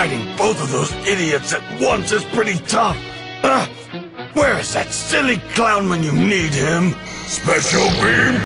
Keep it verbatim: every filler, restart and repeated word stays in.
fighting both of those idiots at once is pretty tough. Uh, where is that silly clown when you need him? Special beam!